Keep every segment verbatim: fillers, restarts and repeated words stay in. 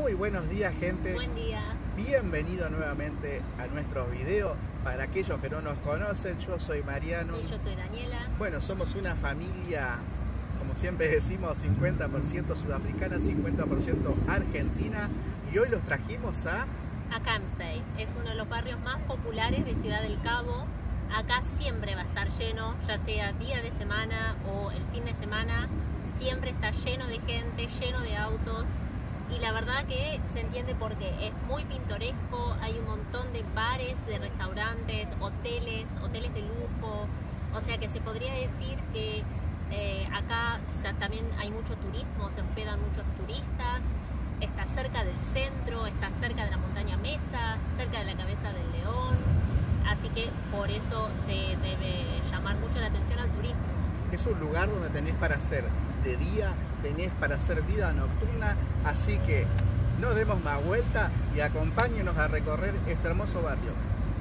Muy buenos días, gente. Buen día. Bienvenido nuevamente a nuestros videos. Para aquellos que no nos conocen, yo soy Mariano. Y yo soy Daniela. Bueno, somos una familia, como siempre decimos, cincuenta por ciento sudafricana, cincuenta por ciento argentina. Y hoy los trajimos a... A Camps Bay. Es uno de los barrios más populares de Ciudad del Cabo. Acá siempre va a estar lleno, ya sea día de semana o el fin de semana. Siempre está lleno de gente, lleno de autos. Y la verdad que se entiende por qué. Es muy pintoresco, hay un montón de bares, de restaurantes, hoteles, hoteles de lujo. O sea que se podría decir que eh, acá o sea, también hay mucho turismo, se hospedan muchos turistas. Está cerca del centro, está cerca de la montaña Mesa, cerca de la Cabeza del León. Así que por eso se debe llamar mucho la atención al turismo. Es un lugar donde tenés para hacer de día, tenés para hacer vida nocturna, así que no demos más vuelta y acompáñenos a recorrer este hermoso barrio.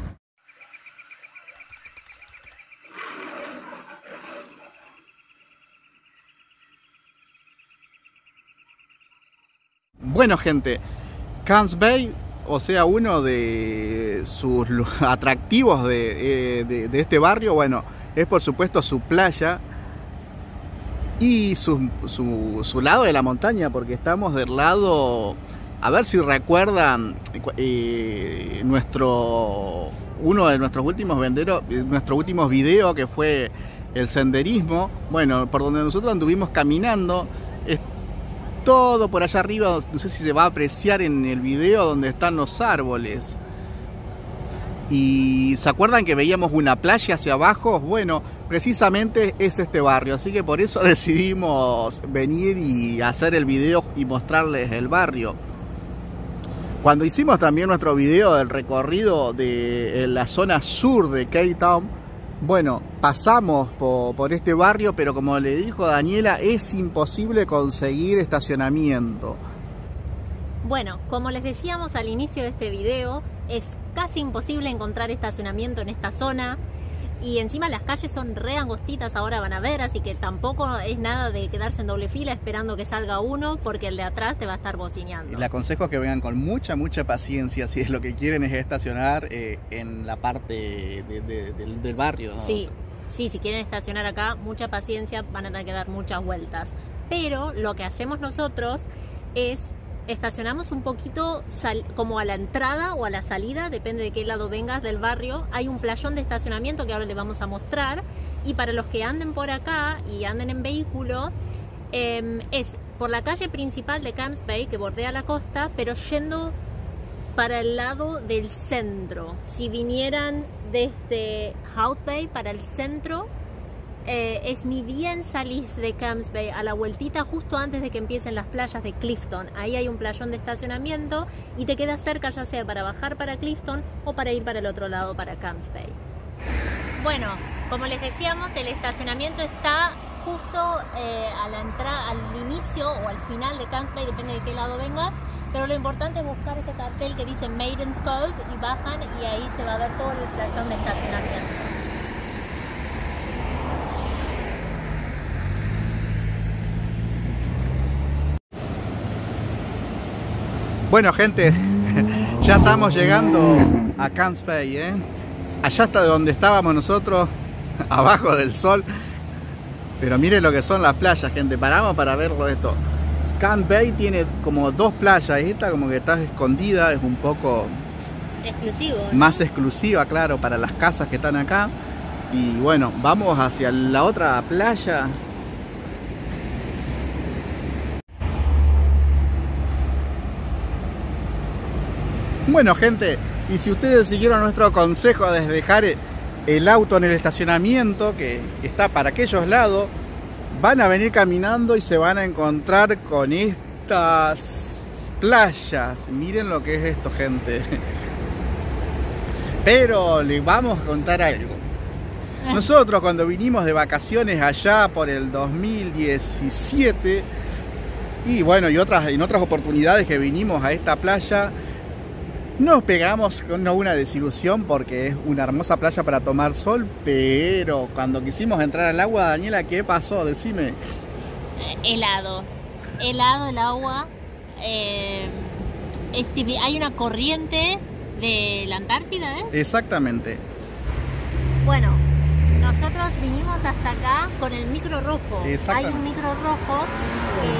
Bueno, gente, Camps Bay, o sea, uno de sus atractivos de, de, de este barrio, bueno, es por supuesto su playa y su, su, su lado de la montaña, porque estamos del lado, a ver si recuerdan eh, nuestro uno de nuestros últimos venderos, nuestro último video, que fue el senderismo. Bueno, por donde nosotros anduvimos caminando, es todo por allá arriba, no sé si se va a apreciar en el video donde están los árboles. Y ¿se acuerdan que veíamos una playa hacia abajo? Bueno, precisamente es este barrio, así que por eso decidimos venir y hacer el video y mostrarles el barrio. Cuando hicimos también nuestro video del recorrido de la zona sur de Cape Town, bueno, pasamos por, por este barrio, pero como le dijo Daniela, es imposible conseguir estacionamiento. Bueno, como les decíamos al inicio de este video, es casi imposible encontrar estacionamiento en esta zona. Y encima las calles son re angostitas, ahora van a ver, así que tampoco es nada de quedarse en doble fila esperando que salga uno, porque el de atrás te va a estar bocineando. Les aconsejo que vengan con mucha, mucha paciencia si es lo que quieren es estacionar eh, en la parte de, de, de, del barrio, ¿no? Sí, sí, si quieren estacionar acá, mucha paciencia, van a tener que dar muchas vueltas. Pero lo que hacemos nosotros es... estacionamos un poquito sal, como a la entrada o a la salida, depende de qué lado vengas del barrio. Hay un playón de estacionamiento que ahora les vamos a mostrar. Y para los que anden por acá y anden en vehículo, eh, es por la calle principal de Camps Bay, que bordea la costa, pero yendo para el lado del centro. Si vinieran desde Hout Bay para el centro, Eh, es ni bien salís de Camps Bay a la vueltita justo antes de que empiecen las playas de Clifton. Ahí hay un playón de estacionamiento y te queda cerca, ya sea para bajar para Clifton o para ir para el otro lado, para Camps Bay. Bueno, como les decíamos, el estacionamiento está justo eh, a la entrada, al inicio o al final de Camps Bay, depende de qué lado vengas. Pero lo importante es buscar este cartel que dice Maidens Cove y bajan, y ahí se va a ver todo el playón de estacionamiento. Bueno, gente, ya estamos llegando a Camps Bay, ¿eh? Allá está de donde estábamos nosotros, abajo del sol. Pero miren lo que son las playas, gente. Paramos para verlo esto. Camps Bay tiene como dos playas. Esta como que está escondida, es un poco exclusivo, ¿no? Más exclusiva, claro, para las casas que están acá. Y bueno, vamos hacia la otra playa. Bueno, gente, y si ustedes siguieron nuestro consejo de dejar el auto en el estacionamiento, que está para aquellos lados, van a venir caminando y se van a encontrar con estas playas. Miren lo que es esto, gente. Pero les vamos a contar algo. Nosotros cuando vinimos de vacaciones allá por el dos mil diecisiete, y bueno, y otras, en otras oportunidades que vinimos a esta playa, nos pegamos con una desilusión, porque es una hermosa playa para tomar sol, pero cuando quisimos entrar al agua, Daniela, ¿qué pasó? Decime. Helado, helado el agua. Eh, es tibi- hay una corriente de la Antártida, ¿eh? Exactamente. Bueno, nosotros vinimos hasta acá con el micro rojo. Hay un micro rojo que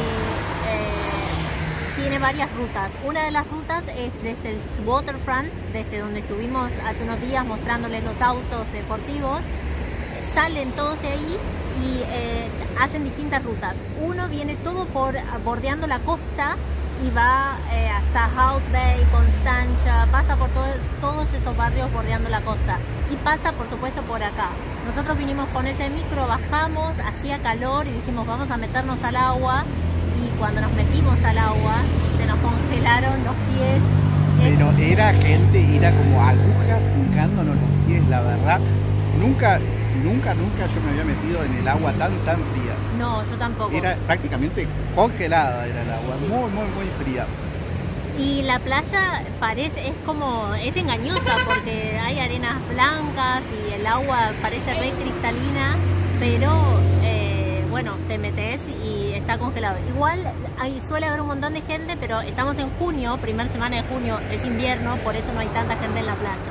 eh, tiene varias rutas. Una de las rutas es desde el waterfront, desde donde estuvimos hace unos días mostrándoles los autos deportivos. Salen todos de ahí y eh, hacen distintas rutas. Uno viene todo por bordeando la costa y va eh, hasta Hout Bay, Constantia, pasa por todo, todos esos barrios bordeando la costa y pasa por supuesto por acá. Nosotros vinimos con ese micro, bajamos, hacía calor y dijimos vamos a meternos al agua, y cuando nos metimos al agua se nos congelaron los pies. Pero era gente, era como agujas hincándonos los pies, la verdad. Nunca, nunca, nunca yo me había metido en el agua tan, tan fría. No, yo tampoco. Era prácticamente congelada, era el agua, sí. muy, muy, muy fría. Y la playa parece, es como, es engañosa porque hay arenas blancas y el agua parece re cristalina, pero eh, bueno, te metes y está congelado. Igual hay, suele haber un montón de gente, pero estamos en junio, primera semana de junio, es invierno, por eso no hay tanta gente en la playa.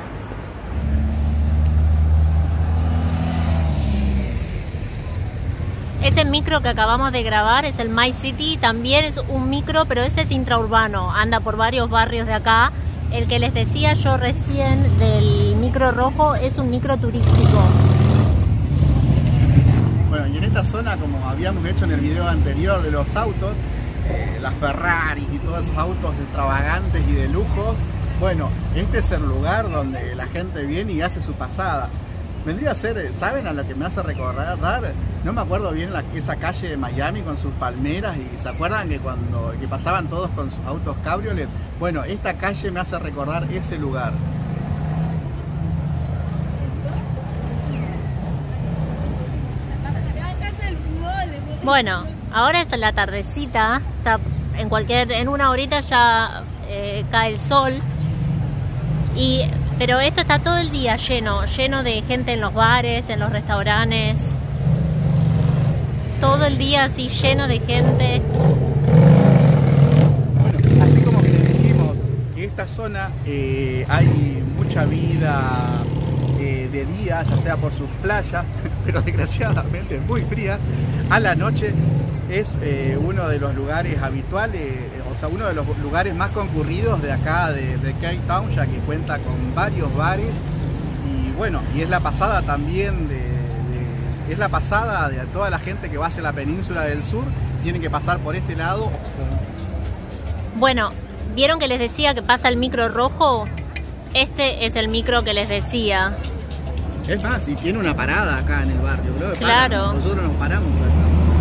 Ese micro que acabamos de grabar es el My City, también es un micro, pero ese es intraurbano, anda por varios barrios de acá. El que les decía yo recién del micro rojo es un micro turístico. Bueno, y en esta zona, como habíamos hecho en el video anterior de los autos, eh, las Ferrari y todos esos autos extravagantes y de lujos, bueno, este es el lugar donde la gente viene y hace su pasada. Vendría a ser, ¿saben a lo que me hace recordar? No me acuerdo bien la, esa calle de Miami con sus palmeras, y ¿se acuerdan que cuando que pasaban todos con sus autos cabriolet? Bueno, esta calle me hace recordar ese lugar. Bueno, ahora es la tardecita, está en cualquier, en una horita ya eh, cae el sol, y pero esto está todo el día lleno, lleno de gente en los bares, en los restaurantes. Todo el día así lleno de gente. Bueno, así como que les dijimos que esta zona eh, hay mucha vida eh, de día, ya sea por sus playas, pero desgraciadamente es muy fría. A la noche es eh, uno de los lugares habituales, o sea, uno de los lugares más concurridos de acá, de, de Cape Town, ya que cuenta con varios bares. Y bueno, y es la pasada también de, de es la pasada de toda la gente que va hacia la península del sur, tiene que pasar por este lado. Bueno, ¿vieron que les decía que pasa el micro rojo? Este es el micro que les decía. Es más, y tiene una parada acá en el barrio, creo que claro. Para. Nosotros nos paramos acá.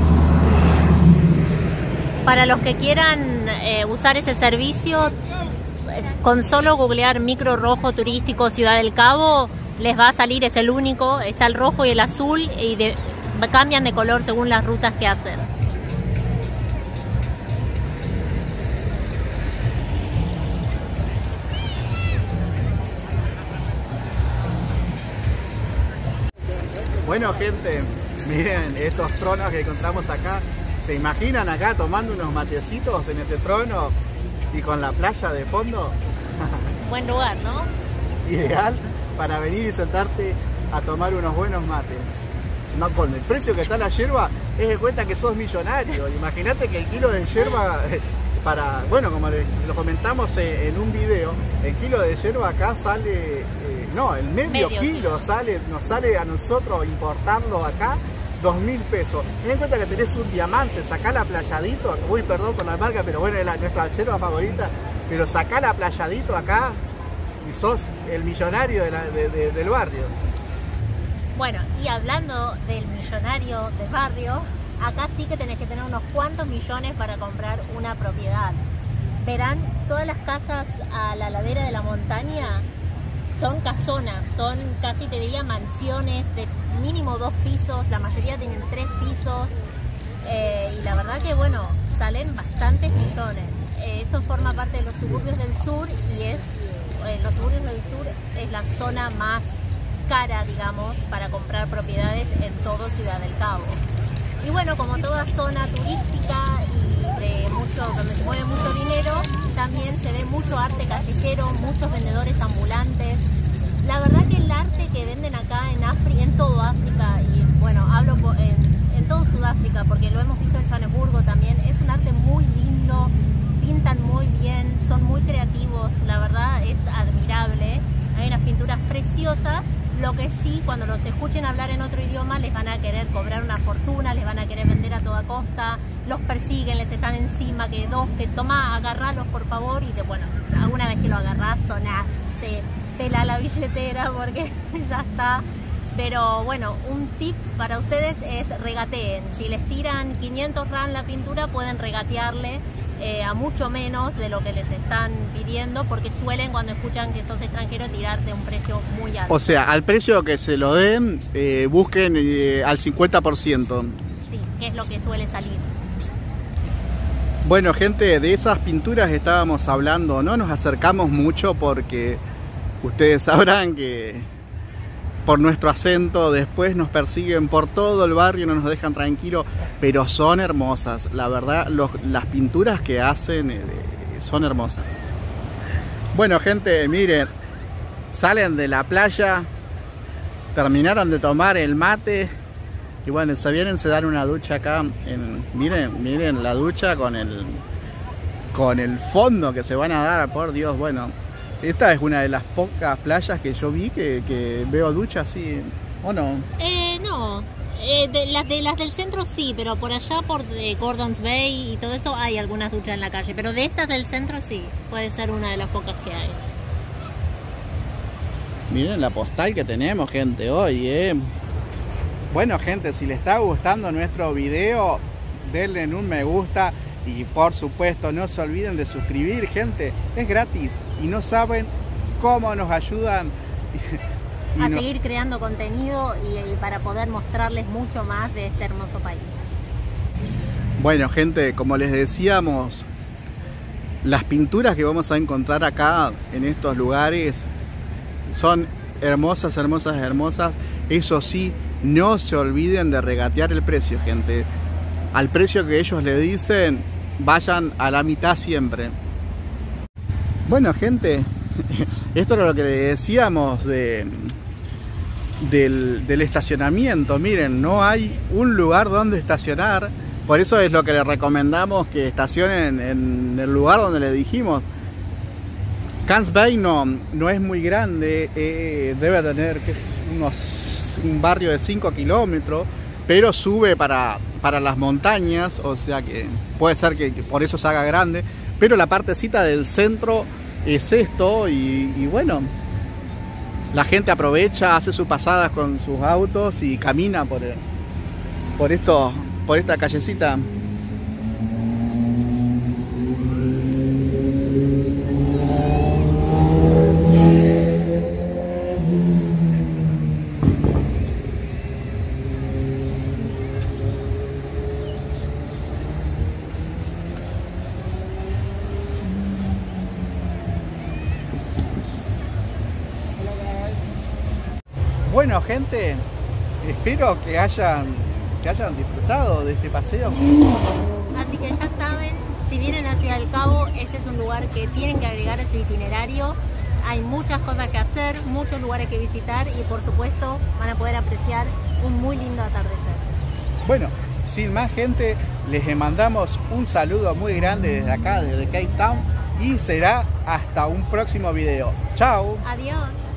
Para los que quieran eh, usar ese servicio, con solo googlear micro rojo turístico Ciudad del Cabo, les va a salir, es el único, está el rojo y el azul, y de, cambian de color según las rutas que hacen. Bueno, gente, miren estos tronos que encontramos acá. ¿Se imaginan acá tomando unos matecitos en este trono y con la playa de fondo? Buen lugar, ¿no? Ideal para venir y sentarte a tomar unos buenos mates. No, con el precio que está la yerba, es de cuenta que sos millonario. Imagínate que el kilo de yerba, para, bueno, como les lo comentamos en un video, el kilo de yerba acá sale, eh, no, el medio, medio kilo, kilo sale, nos sale a nosotros importarlo acá dos mil pesos. Ten en cuenta que tenés un diamante, sacá la playadito, uy, perdón con la marca, pero bueno, es la, nuestra yerba favorita, pero sacá la playadito acá y sos el millonario de la, de, de, del barrio. Bueno, y hablando del millonario del barrio, acá sí que tenés que tener unos cuantos millones para comprar una propiedad. Verán, todas las casas a la ladera de la montaña son casonas, son casi te diría mansiones de mínimo dos pisos, la mayoría tienen tres pisos, eh, y la verdad que bueno, salen bastantes millones. Eh, esto forma parte de los suburbios del sur, y es eh, los suburbios del sur es la zona más cara, digamos, para comprar propiedades en todo Ciudad del Cabo. Y bueno, como toda zona turística y de mucho, donde se mueve mucho dinero, también se ve mucho mucho arte callejero, muchos vendedores ambulantes. La verdad que el arte que venden acá en África, en todo África, y bueno, hablo por, en, en todo Sudáfrica, porque lo hemos visto en Johannesburgo también, es un arte muy lindo, pintan muy bien, son muy creativos, la verdad es admirable. Hay unas pinturas preciosas. Lo que sí, cuando los escuchen hablar en otro idioma, les van a querer cobrar una fortuna, les van a querer vender a toda costa, los persiguen, les están encima, que dos, que toma, agarralos por favor, y de, bueno, alguna vez que lo agarrás, sonaste, pela la billetera porque ya está. Pero bueno, un tip para ustedes es regateen. Si les tiran quinientos rand la pintura, pueden regatearle Eh, a mucho menos de lo que les están pidiendo, porque suelen, cuando escuchan que sos extranjero, tirarte un precio muy alto. O sea, al precio que se lo den, eh, busquen eh, al cincuenta por ciento. Sí, que es lo que suele salir. Bueno, gente, de esas pinturas estábamos hablando, no nos acercamos mucho porque ustedes sabrán que por nuestro acento después nos persiguen por todo el barrio, no nos dejan tranquilos, pero son hermosas, la verdad, los, las pinturas que hacen eh, son hermosas. Bueno, gente, miren, salen de la playa, terminaron de tomar el mate y bueno, se vienen, se dan una ducha acá, en, miren, miren la ducha con el, con el fondo que se van a dar, por Dios, bueno. Esta es una de las pocas playas que yo vi que, que veo duchas así, ¿o no? Eh, no, eh, de, las, de, las del centro sí, pero por allá, por de Gordons Bay y todo eso, hay algunas duchas en la calle. Pero de estas del centro sí, puede ser una de las pocas que hay. Miren la postal que tenemos, gente, hoy, ¿eh? Bueno, gente, si les está gustando nuestro video, denle un me gusta. Y por supuesto no se olviden de suscribir, gente, es gratis y no saben cómo nos ayudan y a no... seguir creando contenido y, y para poder mostrarles mucho más de este hermoso país. Bueno, gente, como les decíamos, las pinturas que vamos a encontrar acá en estos lugares son hermosas, hermosas, hermosas. Eso sí, no se olviden de regatear el precio, gente. Al precio que ellos le dicen, vayan a la mitad siempre. Bueno, gente, esto era lo que decíamos de, del, del estacionamiento. Miren, no hay un lugar donde estacionar. Por eso es lo que les recomendamos, que estacionen en el lugar donde les dijimos. Camps Bay no, no es muy grande, eh, debe tener que unos, un barrio de cinco kilómetros, pero sube para, para las montañas, o sea que puede ser que por eso se haga grande, pero la partecita del centro es esto y, y bueno, la gente aprovecha, hace sus pasadas con sus autos y camina por, el, por, esto, por esta callecita. Bueno, gente, espero que hayan, que hayan disfrutado de este paseo. Así que ya saben, si vienen hacia el Cabo, este es un lugar que tienen que agregar a su itinerario. Hay muchas cosas que hacer, muchos lugares que visitar y por supuesto van a poder apreciar un muy lindo atardecer. Bueno, sin más, gente, les mandamos un saludo muy grande desde acá, desde Cape Town, y será hasta un próximo video. ¡Chao! Adiós.